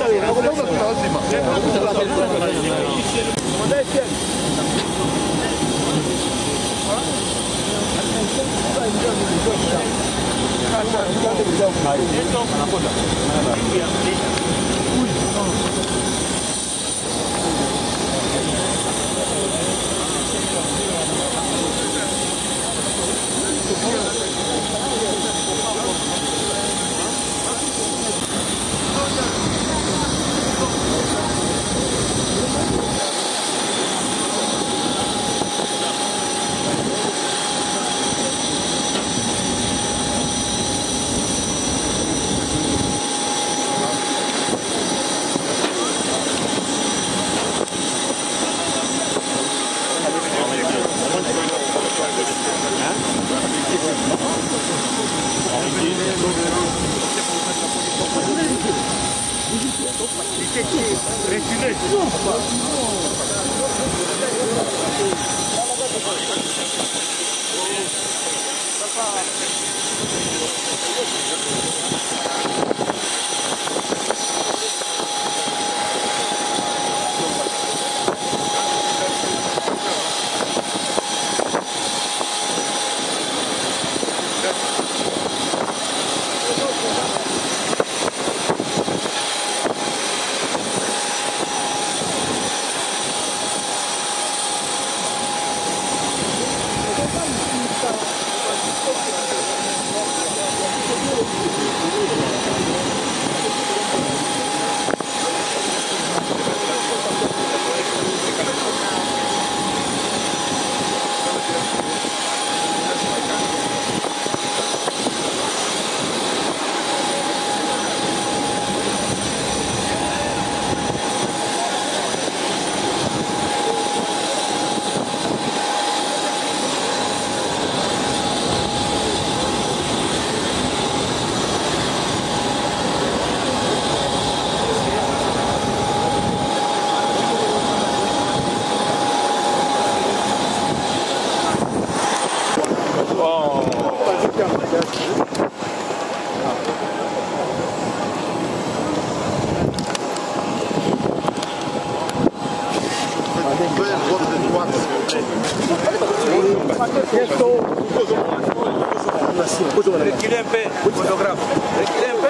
Reculez un peu, photographe. Reculez un peu.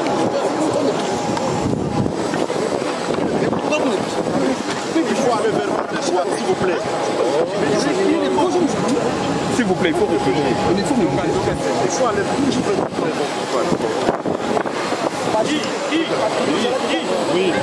Il faut aller vers votre choix, s'il vous plaît. S'il vous plaît, il faut reculer. Il faut aller oui.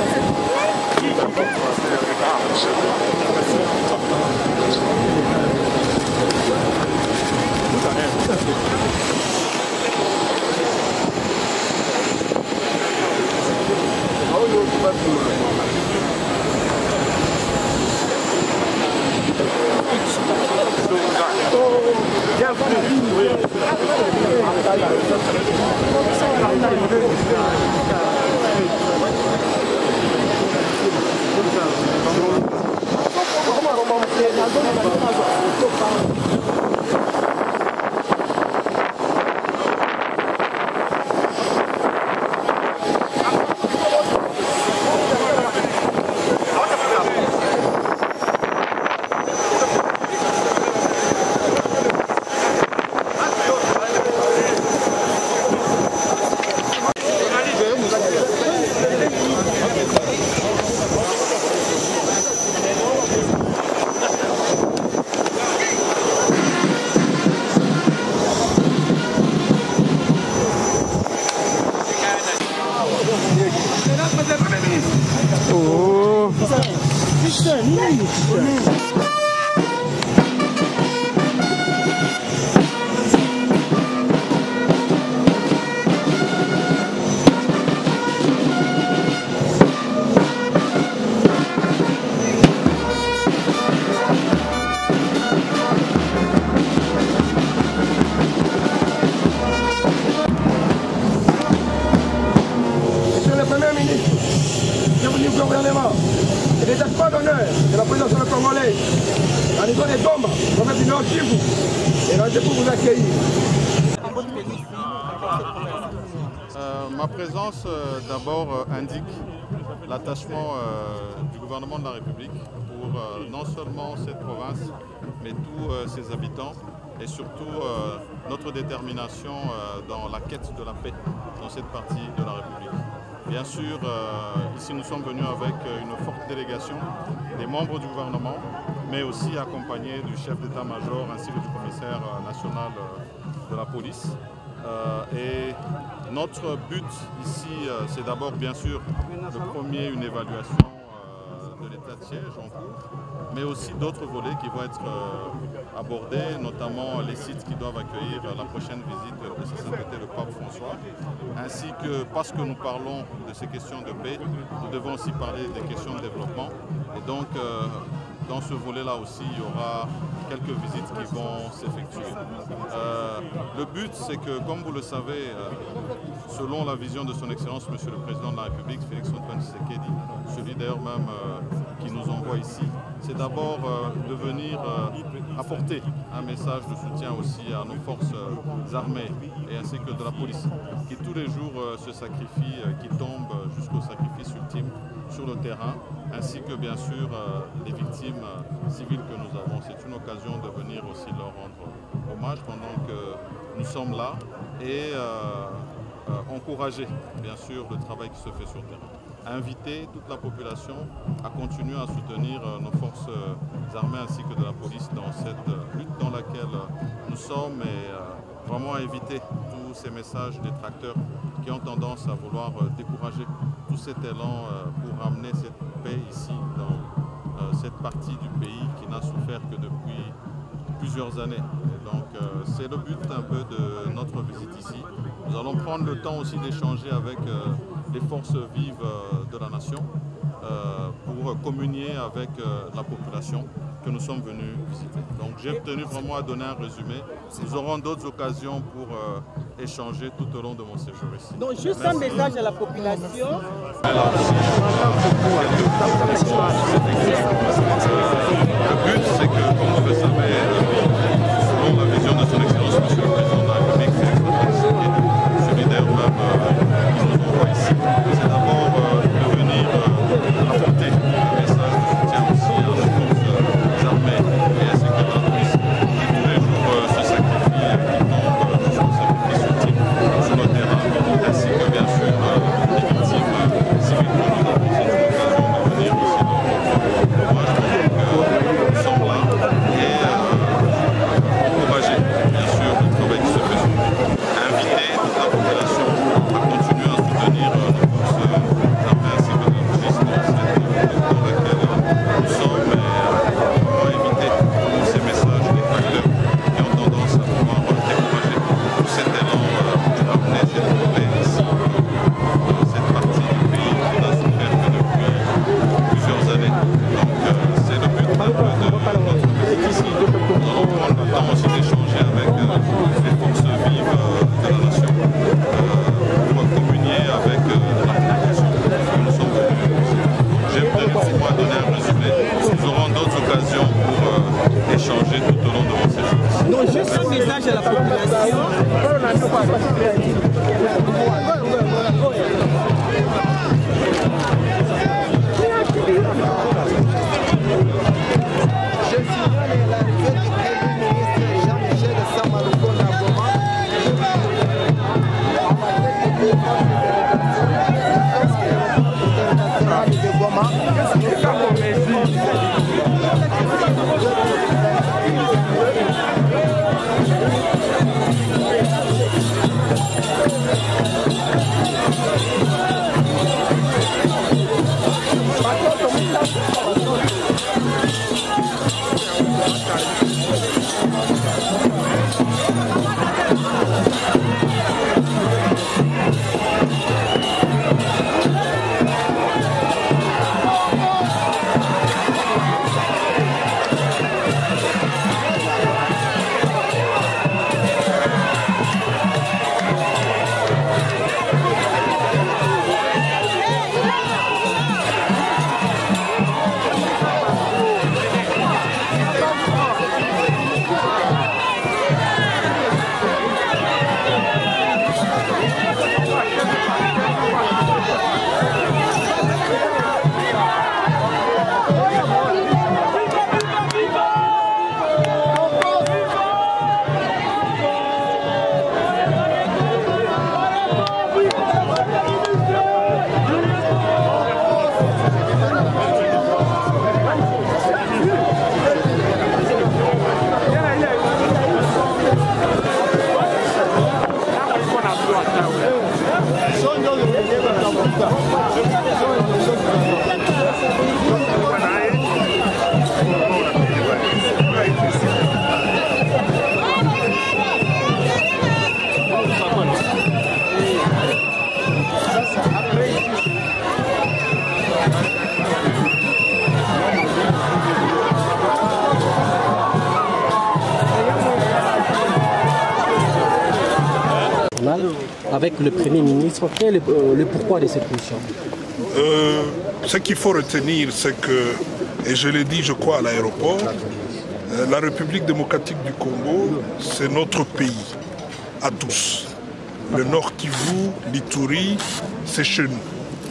Ma présence d'abord indique l'attachement du gouvernement de la République pour non seulement cette province, mais tous ses habitants et surtout notre détermination dans la quête de la paix dans cette partie de la République. Bien sûr, ici nous sommes venus avec une forte délégation des membres du gouvernement, mais aussi accompagnés du chef d'état-major ainsi que du commissaire national de la police. Et notre but ici, c'est d'abord bien sûr le premier, une évaluation de l'état de siège en cours, mais aussi d'autres volets qui vont être abordés, notamment les sites qui doivent accueillir la prochaine visite de Sa Sainteté le Pape François, ainsi que parce que nous parlons de ces questions de paix, nous devons aussi parler des questions de développement. Et donc, dans ce volet-là aussi, il y aura quelques visites qui vont s'effectuer. Le but, c'est que, comme vous le savez, selon la vision de son Excellence, Monsieur le Président de la République, Félix-Antoine Tshisekedi, celui d'ailleurs même qui nous envoie ici, c'est d'abord de venir apporter un message de soutien aussi à nos forces armées et ainsi que de la police, qui tous les jours se sacrifient, qui tombent jusqu'au sacrifice ultime sur le terrain, ainsi que bien sûr les victimes civiles que nous avons. C'est une occasion de venir aussi leur rendre hommage pendant que nous sommes là et encourager bien sûr le travail qui se fait sur le terrain. Inviter toute la population à continuer à soutenir nos forces armées ainsi que de la police dans cette lutte dans laquelle nous sommes et vraiment à éviter tous ces messages détracteurs qui ont tendance à vouloir décourager tout cet élan pour amener cette paix ici dans cette partie du pays qui n'a souffert que depuis plusieurs années. Et donc c'est le but un peu de notre visite ici. Nous allons prendre le temps aussi d'échanger avec les forces vives de la nation pour communier avec la population que nous sommes venus visiter. Donc j'ai tenu vraiment à donner un résumé. Nous aurons d'autres occasions pour échanger tout au long de mon séjour ici. Donc juste un message à la population. Le but, c'est que, comme vous le savez, selon la vision de son Excellence, Monsieur le Président de la République, celui d'ailleurs même qui nous envoie ici, c'est d'abord de venir apporter un message de soutien aussi à nos forces armées et ainsi que la police qui tous les jours se sacrifient et qui tombent jusqu'au sacrifice ultime sur le terrain, ainsi que bien sûr les victimes civiles que nous avons. C'est une occasion de venir aussi leur rendre hommage pendant que nous sommes là et encourager bien sûr le travail qui se fait sur nous. Inviter toute la population à continuer à soutenir nos forces armées ainsi que la police dans cette lutte dans laquelle nous sommes et pour éviter tous ces messages détracteurs qui ont tendance à vouloir décourager tout cet élan pour amener cette paix ici dans cette partie du pays qui n'a souffert que depuis plusieurs années. Donc c'est le but un peu de notre visite ici. Nous allons prendre le temps aussi d'échanger avec les forces vives de la nation pour communier avec la population que nous sommes venus. J'ai tenu à donner un résumé. Nous aurons d'autres occasions pour échanger tout au long de mon séjour ici. Donc juste un message à la population. Je signale l'arrivée du Premier ministre Jean-Michel Samalukonde à Goma. De Goma. nationale avec le Premier ministre. Quel est le pourquoi de cette mission? Ce qu'il faut retenir, c'est que, et je l'ai dit je crois à l'aéroport, la République démocratique du Congo, c'est notre pays, à tous. Le Nord Kivu, l'Ituri, c'est chez nous.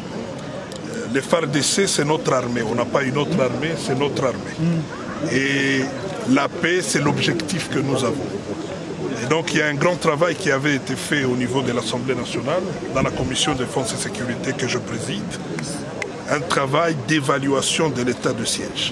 Les FARDC, c'est notre armée. On n'a pas une autre armée, c'est notre armée. Et la paix, c'est l'objectif que nous avons. Et donc il y a un grand travail qui avait été fait au niveau de l'Assemblée nationale, dans la commission défense et sécurité que je préside, un travail d'évaluation de l'état de siège.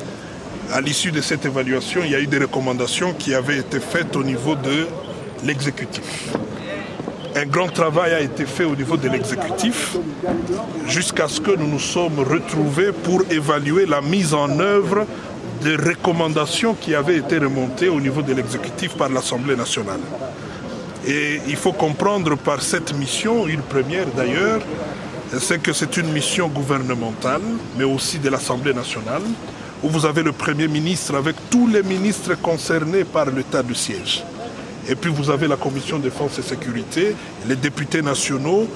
À l'issue de cette évaluation, il y a eu des recommandations qui avaient été faites au niveau de l'exécutif. Un grand travail a été fait au niveau de l'exécutif jusqu'à ce que nous nous sommes retrouvés pour évaluer la mise en œuvre des recommandations qui avaient été remontées au niveau de l'exécutif par l'Assemblée nationale. Et il faut comprendre par cette mission, une première d'ailleurs, c'est que c'est une mission gouvernementale, mais aussi de l'Assemblée nationale, où vous avez le Premier ministre avec tous les ministres concernés par l'état de siège. Et puis vous avez la commission défense et sécurité, les députés nationaux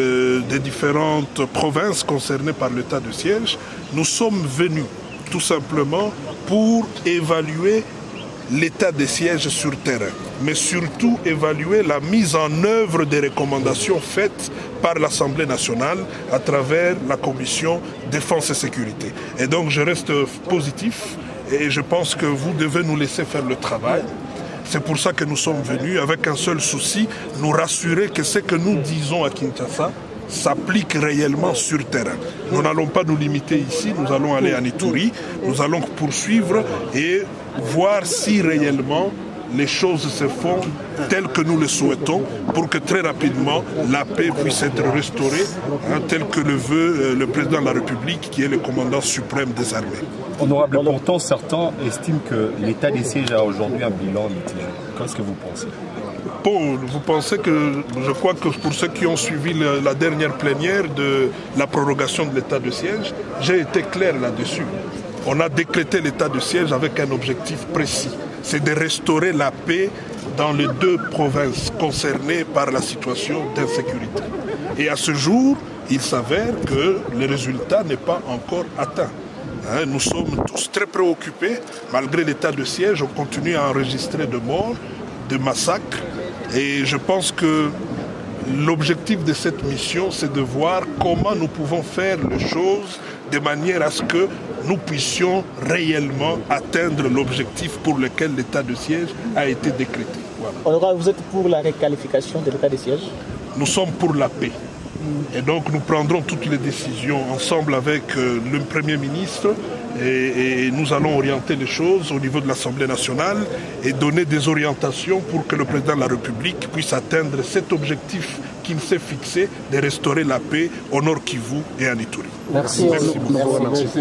des différentes provinces concernées par l'état de siège. Nous sommes venus tout simplement pour évaluer l'état des sièges sur terrain, mais surtout évaluer la mise en œuvre des recommandations faites par l'Assemblée nationale à travers la commission défense et sécurité. Et donc je reste positif et je pense que vous devez nous laisser faire le travail. C'est pour ça que nous sommes venus avec un seul souci, nous rassurer que ce que nous disons à Kinshasa s'applique réellement sur terrain. Nous n'allons pas nous limiter ici, nous allons aller à Ituri, nous allons poursuivre et voir si réellement les choses se font telles que nous le souhaitons pour que très rapidement la paix puisse être restaurée, tel que le veut le président de la République qui est le commandant suprême des armées. Honorable, pourtant certains estiment que l'état des sièges a aujourd'hui un bilan mitigé. Qu'est-ce que vous pensez? Bon, vous pensez que, je crois que pour ceux qui ont suivi la dernière plénière de la prorogation de l'état de siège, j'ai été clair là-dessus. On a décrété l'état de siège avec un objectif précis, c'est de restaurer la paix dans les deux provinces concernées par la situation d'insécurité. Et à ce jour, il s'avère que le résultat n'est pas encore atteint. Nous sommes tous très préoccupés, malgré l'état de siège, on continue à enregistrer de morts, de massacres, et je pense que l'objectif de cette mission, c'est de voir comment nous pouvons faire les choses de manière à ce que nous puissions réellement atteindre l'objectif pour lequel l'état de siège a été décrété. Voilà. Honorable, vous êtes pour la requalification de l'état de siège? Nous sommes pour la paix. Et donc nous prendrons toutes les décisions ensemble avec le Premier ministre et nous allons orienter les choses au niveau de l'Assemblée nationale et donner des orientations pour que le président de la République puisse atteindre cet objectif qu'il s'est fixé de restaurer la paix au Nord Kivu et en Ituri. Merci. Merci beaucoup. Merci.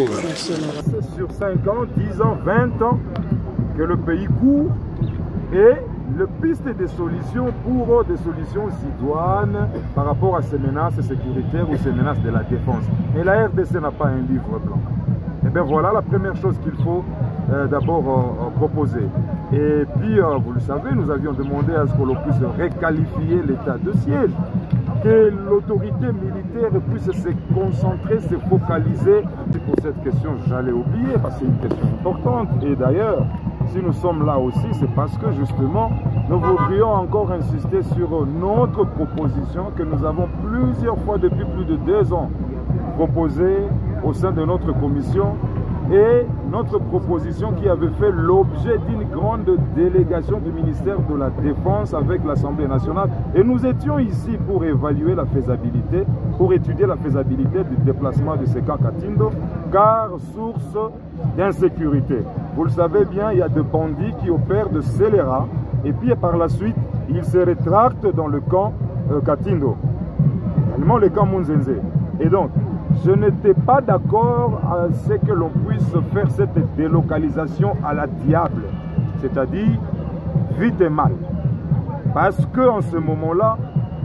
Sur 5 ans, 10 ans, 20 ans que le pays court et le piste des solutions pour des solutions idoines par rapport à ces menaces sécuritaires ou ces menaces de la défense. Et la RDC n'a pas un livre blanc. Et bien voilà la première chose qu'il faut d'abord proposer. Et puis, vous le savez, nous avions demandé à ce que l'on puisse requalifier l'état de siège, que l'autorité militaire puisse se concentrer, se focaliser. Et pour cette question, j'allais oublier, parce que c'est une question importante. Et d'ailleurs, si nous sommes là aussi, c'est parce que justement, nous voudrions encore insister sur notre proposition que nous avons plusieurs fois depuis plus de 2 ans proposée au sein de notre commission et notre proposition qui avait fait l'objet d'une grande délégation du ministère de la Défense avec l'Assemblée nationale. Et nous étions ici pour évaluer la faisabilité, pour étudier la faisabilité du déplacement de ces camps Katindo, car source d'insécurité. Vous le savez bien, il y a des bandits qui opèrent de scélérats et puis par la suite, ils se rétractent dans le camp Katindo, également le camp Munzenze. Et donc, je n'étais pas d'accord à ce que l'on puisse faire cette délocalisation à la diable, c'est-à-dire vite et mal. Parce qu'en ce moment-là,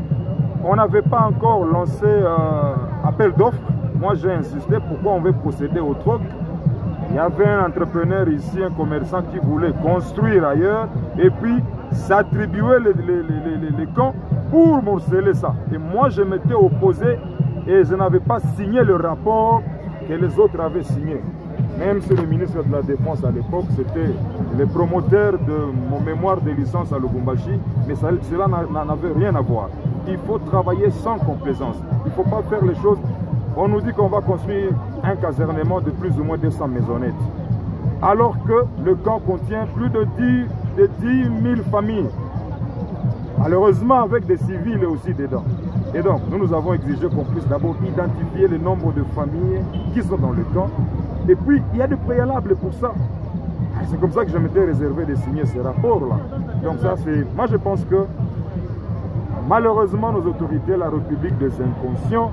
on n'avait pas encore lancé appel d'offres. Moi, j'ai insisté pourquoi on veut procéder au troc. Il y avait un entrepreneur ici, un commerçant qui voulait construire ailleurs et puis s'attribuer les camps pour morceler ça. Et moi, je m'étais opposé et je n'avais pas signé le rapport que les autres avaient signé. Même si le ministre de la Défense à l'époque, c'était le promoteur de mon mémoire de licence à Lubumbashi, mais cela n'en avait rien à voir. Il faut travailler sans complaisance. Il ne faut pas faire les choses. On nous dit qu'on va construire un casernement de plus ou moins 200 maisonnettes, alors que le camp contient plus de 10 000 familles. Malheureusement, avec des civils aussi dedans. Et donc, nous avons exigé qu'on puisse d'abord identifier le nombre de familles qui sont dans le camp. Et puis, il y a des préalables pour ça. C'est comme ça que je m'étais réservé de signer ces rapports-là. Donc ça, c'est... Moi, je pense que, malheureusement, nos autorités, la République des inconscients,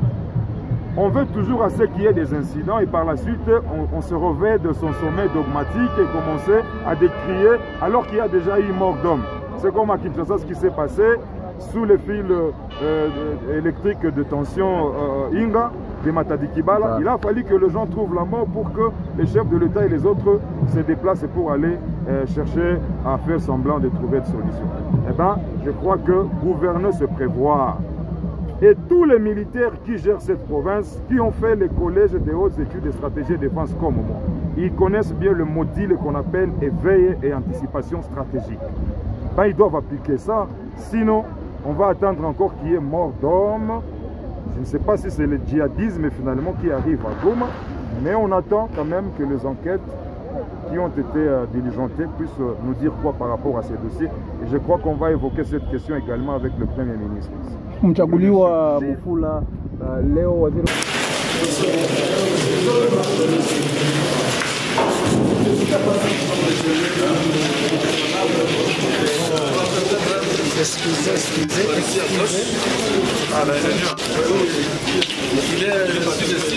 on veut toujours à ce qu'il y ait des incidents et par la suite, on se revêt de son sommet dogmatique et commencer à décrier alors qu'il y a déjà eu mort d'homme. C'est comme à Kinshasa ce qui s'est passé sous les fils électriques de tension Inga, de Matadi Kibala. Il a fallu que les gens trouvent la mort pour que les chefs de l'État et les autres se déplacent pour aller chercher à faire semblant de trouver des solutions. Eh bien, je crois que gouverner, c'est prévoir. Et tous les militaires qui gèrent cette province, qui ont fait les collèges des hautes études de stratégie de défense comme moi, ils connaissent bien le module qu'on appelle éveil et anticipation stratégique. Ben, ils doivent appliquer ça, sinon on va attendre encore qu'il y ait mort d'hommes. Je ne sais pas si c'est le djihadisme finalement qui arrive à Goma, mais on attend quand même que les enquêtes qui ont été diligentées puissent nous dire quoi par rapport à ces dossiers. Et je crois qu'on va évoquer cette question également avec le Premier ministre. Mchaguliwa Mufula leo waziri Excusez. Ah, l'ingénieur. Il est